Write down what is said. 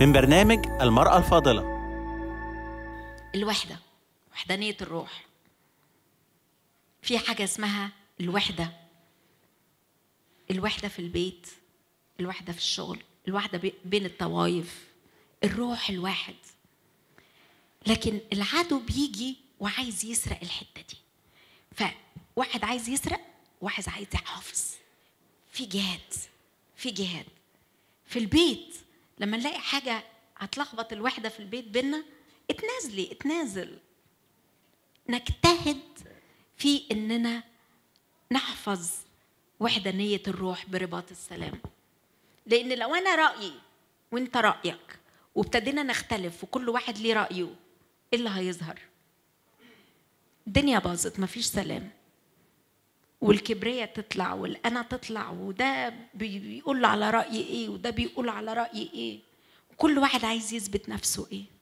من برنامج المرأة الفاضلة. الوحدة، وحدانية الروح. في حاجة اسمها الوحدة في البيت، الوحدة في الشغل، الوحدة بين الطوائف، الروح الواحد. لكن العدو بيجي وعايز يسرق الحتة دي، فواحد عايز يسرق، واحد عايز يحافظ. في جهاد في البيت. لما نلاقي حاجة هتلخبط الوحدة في البيت بينا، اتنازل نجتهد في إننا نحفظ وحدانية الروح برباط السلام. لأن لو أنا رأيي وإنت رأيك وابتدينا نختلف وكل واحد ليه رأيه، إيه اللي هيظهر؟ الدنيا باظت، مفيش سلام، والكبرية تطلع والأنا تطلع، وده بيقول على رأي إيه وده بيقول على رأي إيه، كل واحد عايز يثبت نفسه إيه.